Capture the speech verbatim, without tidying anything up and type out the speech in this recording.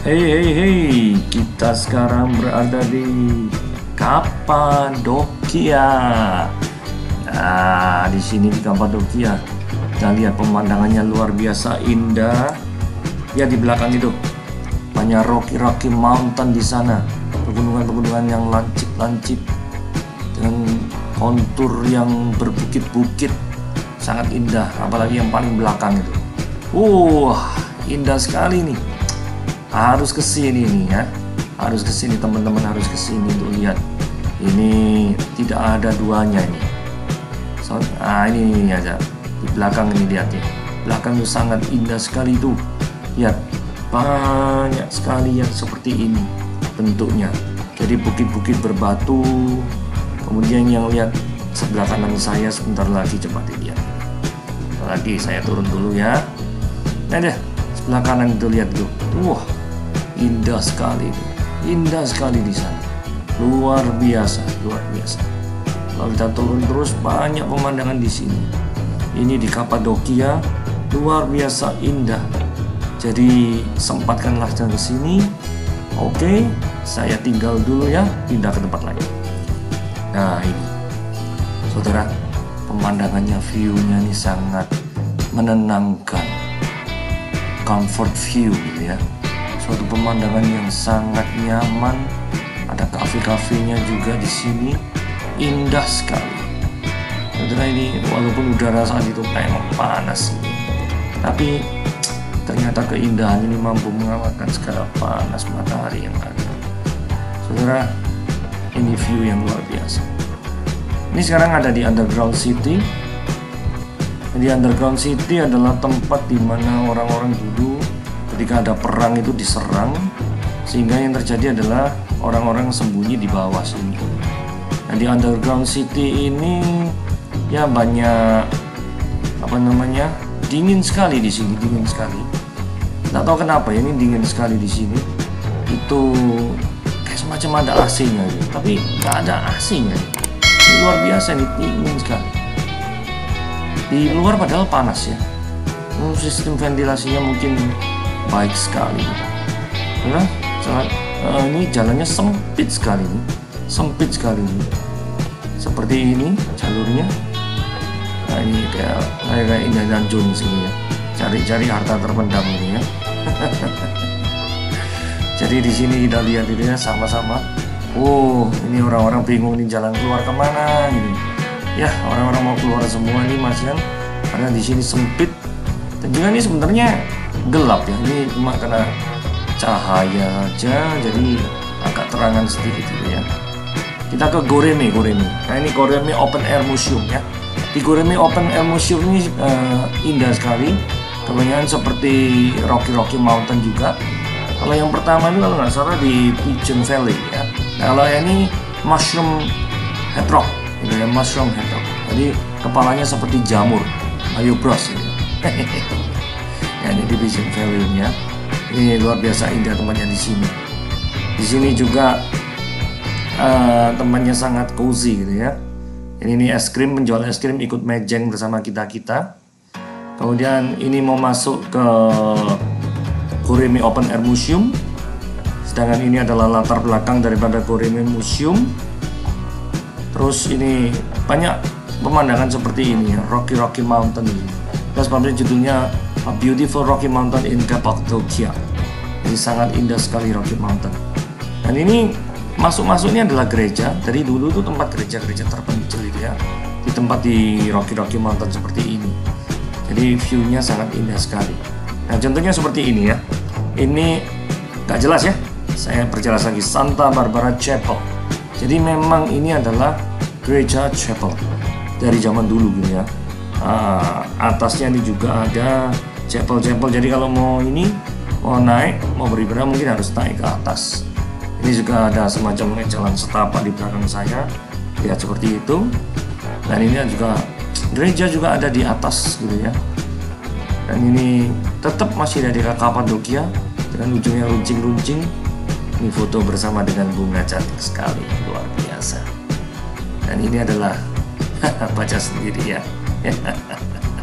Hei hei hei, kita sekarang berada di Kapadokia. Nah, di sini di Kapadokia, kita lihat pemandangannya luar biasa indah. Ya, di belakang itu banyak Rocky Rocky Mountain di sana, pegunungan-pegunungan yang lancip-lancip dengan kontur yang berbukit-bukit, sangat indah. Apalagi yang paling belakang itu, wah, indah sekali nih. Harus kesini nih ya, harus kesini teman-teman, harus kesini untuk lihat. Ini tidak ada duanya ini. So, ah ini aja di belakang ini, lihat ya. Belakang itu sangat indah sekali tuh. Lihat, banyak sekali yang seperti ini bentuknya. Jadi bukit-bukit berbatu. Kemudian yang lihat sebelah kanan saya sebentar lagi, coba dilihat. Lagi saya turun dulu ya. Nah deh, sebelah kanan itu lihat tuh. Wah, indah sekali, indah sekali di sana, luar biasa, luar biasa. Kalau kita turun terus, banyak pemandangan di sini. Ini di Kapadokia, luar biasa indah. Jadi sempatkanlah jalan ke sini. Oke, saya tinggal dulu ya, pindah ke tempat lain. Nah ini, saudara, pemandangannya, view-nya ini sangat menenangkan, comfort view gitu ya. Suatu pemandangan yang sangat nyaman. Ada kafe-kafenya juga di sini, indah sekali. Saudara, ini walaupun udara saat itu memang panas ini, tapi ternyata keindahan ini mampu mengalahkan segala panas matahari yang ada. Saudara, ini view yang luar biasa. Ini sekarang ada di Underground City. Di Underground City adalah tempat di mana orang-orang dulu ketika ada perang itu diserang, sehingga yang terjadi adalah orang-orang sembunyi di bawah sini. Nah, di Underground City ini ya banyak apa namanya, dingin sekali di sini, dingin sekali. Nggak tahu kenapa ya, ini dingin sekali di sini. Itu kayak semacam ada A C-nya gitu, tapi nggak ada A C-nya. Ini luar biasa, ini dingin sekali. Di luar padahal panas ya. Sistem ventilasinya mungkin baik sekali. Nah, sangat, uh, ini jalannya sempit sekali nih, sempit sekali nih. Seperti ini jalurnya. Nah, ini kayak kayak Indiana Jones ini ya. Cari-cari harta terpendam ini ya. Jadi di sini kita lihat itu ya sama-sama. Oh, ini orang-orang bingung nih jalan keluar kemana gitu. Ya, orang-orang mau keluar semua nih mas kan, karena di sini sempit dan juga ini sebenarnya gelap ya. Ini cuma karena cahaya aja, jadi agak terangan sedikit gitu ya. Kita ke Goreme, Goreme. Nah, ini Goreme Open Air Museum ya. Di Goreme Open Air Museum ini uh, indah sekali. Kebanyakan seperti Rocky Rocky Mountain juga. Kalau yang pertama ini kalau nggak salah di Pigeon Valley ya. Nah, kalau ini Mushroom Head Rock, gitu ya, Mushroom Head Rock. Jadi kepalanya seperti jamur, Ayo Bros gitu. Ya, ini di Pigeon Valley ya. Ini luar biasa indah tempatnya di sini. Di sini juga uh, tempatnya sangat cozy gitu ya. Ini nih es krim, penjual es krim ikut mejeng bersama kita-kita. Kemudian ini mau masuk ke Goreme Open Air Museum. Sedangkan ini adalah latar belakang daripada Goreme Museum. Terus ini banyak pemandangan seperti ini ya, Rocky Rocky Mountain ini. Dan sebabnya judulnya A Beautiful Rocky Mountain in Cappadocia. Jadi sangat indah sekali Rocky Mountain. Dan ini masuk-masuknya adalah gereja. Dari dulu tuh tempat gereja-gereja terpencil gitu ya. Di tempat di Rocky Rocky Mountain seperti ini. Jadi view-nya sangat indah sekali. Nah, contohnya seperti ini ya. Ini gak jelas ya. Saya perjelas lagi, Santa Barbara Chapel. Jadi memang ini adalah gereja chapel dari zaman dulu gitu ya. Nah, atasnya ini juga ada chapel-chapel. Jadi kalau mau ini mau naik, mau beribadah mungkin harus naik ke atas. Ini juga ada semacam jalan setapak di belakang saya. Lihat seperti itu. Dan ini juga gereja juga ada di atas gitu ya. Dan ini tetap masih dari Kapadokia dengan ujungnya runcing-runcing. Ini foto bersama dengan bunga cantik sekali, luar biasa. Dan ini adalah baca sendiri ya.